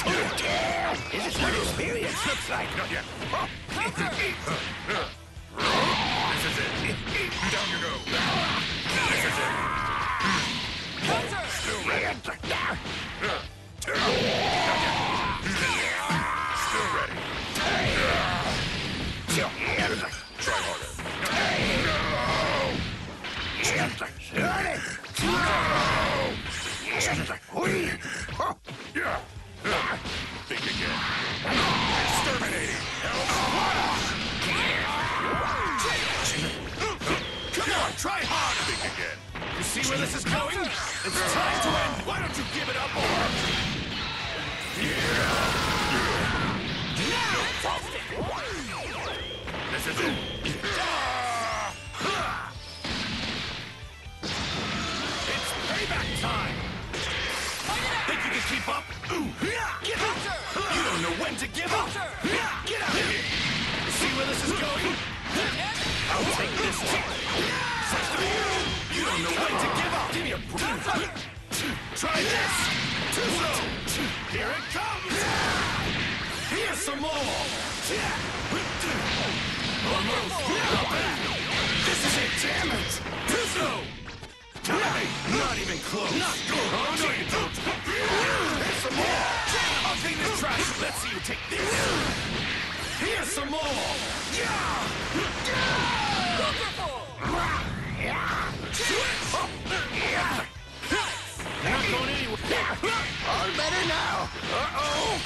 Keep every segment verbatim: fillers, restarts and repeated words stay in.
This is what experience looks like. Not yet. This is it. Down you go. This is it. Still ready. Not yet. Still ready. Try harder. Yeah. Think again. Exterminating. Come on, try harder. Think again. You see where this is going? It's time to end. Why don't you give it up or... Yeah. No problem. This is it. It's payback time. Think you can keep up? Get out! You don't know when to give up. Get out of here. You see where this is going? I'll take this one. Such to you. You don't know when to give up. Give me a break. Try this. Too slow. Here it comes. Here's some more. Almost. This is it. Damn it. Too slow. Not even close. Not good. Oh, no, you don't. Here's some more. I'll take this trash. Let's see you take this. Here's some more. Not going anywhere. All better now. Uh-oh.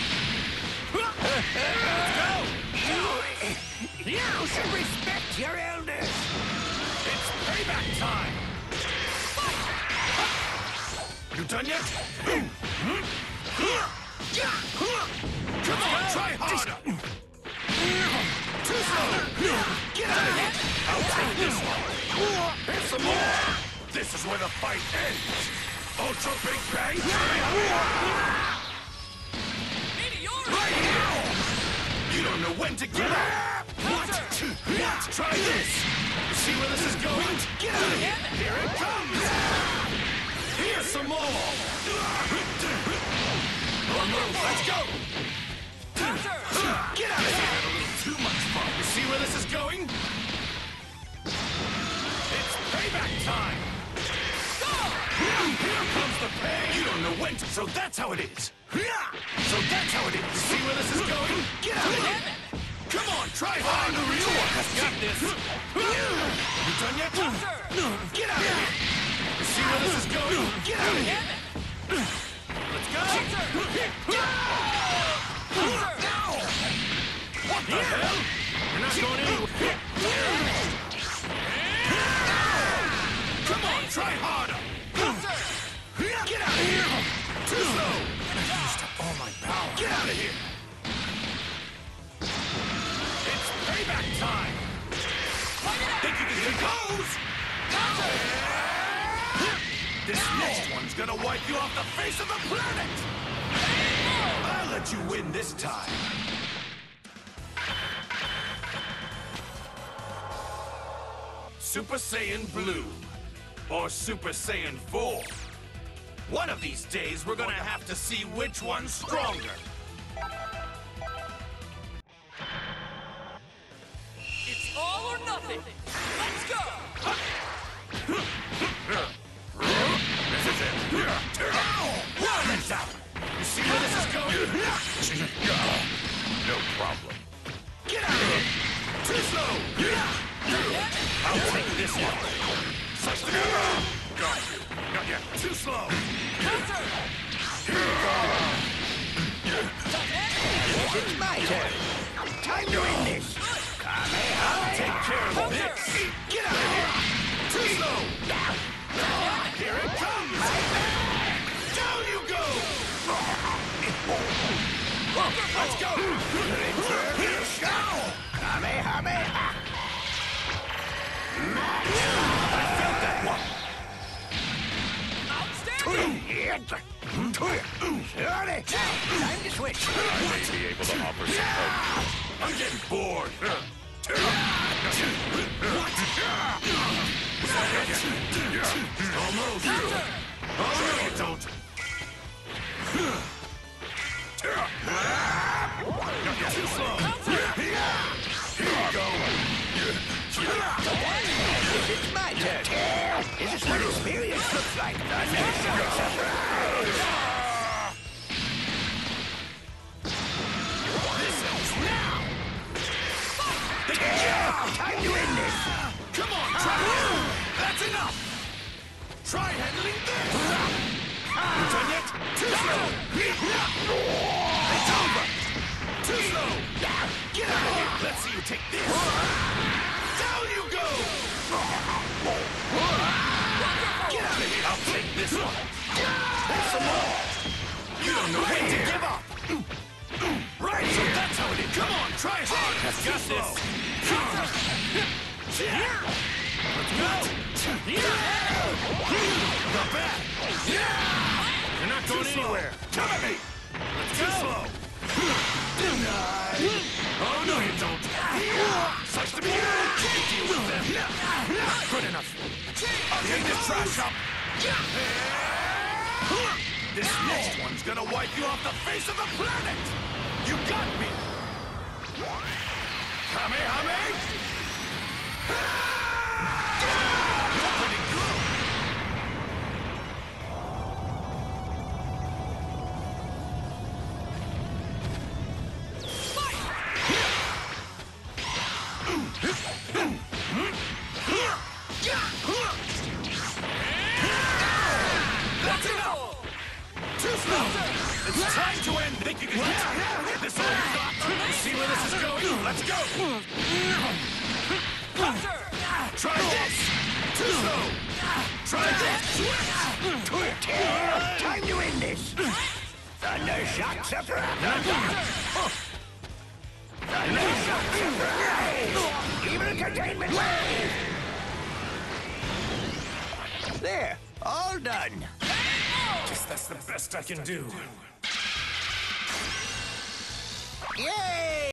Let's go. You, you should respect your elders. It's payback time. You done yet? Come on, try harder! Too slow! Get out of here! I'll take this one! Here's some more! This is where the fight ends! Ultra Big Bang! Right now! You don't know when to give up! What? What? Try this! You see where this is going? Get out of here! Here it comes! Here's some more! Let's go! Get out of here! A little too much fun. You see where this is going? It's payback time! Here comes the pain! You don't know when to... So that's how it is! So that's how it is! You see where this is going? Get out of here! Come on, try hard! The real one has got this! You done yet? Get out of here! You see where this is going? Get out of here! Let's go! What the hell? You're not going anywhere. Come on, try harder! Get out of here! Too slow! I used up all my power. Get out of here! It's payback time! Think you can get those? This next one's gonna wipe you off the face of the planet! I'll let you win this time. Super Saiyan Blue, or Super Saiyan four. One of these days, we're gonna have to see which one's stronger. It's all or nothing. Let's go! This is it. Well, that's out. You see where this is going? No problem. Get out of here! Too slow! I'll take this one. Such the go! Got you. Not yet. Too slow. It's my turn. Time to win this. I'll take care of this. Get out of here! Too slow! Here it comes! Down you go! Let's go! Here, show! Kamehameha! I felt that one! Outstanding! Time to switch. I may be able to offer some help. I'm getting bored. What? Almost. Oh, no, you don't. Looks like thunder shock surprise! This ends now! Yeah, time to end this! Come on, try it! That's enough! Try handling this! You done yet? Too slow! It's over! Too slow! Get out of here! Let's see you take this! Down you go! Get out of here! I'll take this one! There's some more! You don't know when to give up! Right, so that's how it is! Come on, try hard! Let's got this! Let's go! Not bad! You're not going anywhere! Come at me! Let's go! Slow. Oh, no you don't! Sucks to be you! Can't deal with them! Good enough! I'll take this trash up! This next one's gonna wipe you off the face of the planet! You got me! Kamehame! Pretty good! That's enough! Too slow! It's time to end! Think you can do it? This all you got? See where this is going? Let's go! Try this! Too slow! Try this! Yeah, time to end this! Thunder shock surprise! Thunder shock surprise! Evil containment wave! There, all done. Guess that's the best I can do. Yay!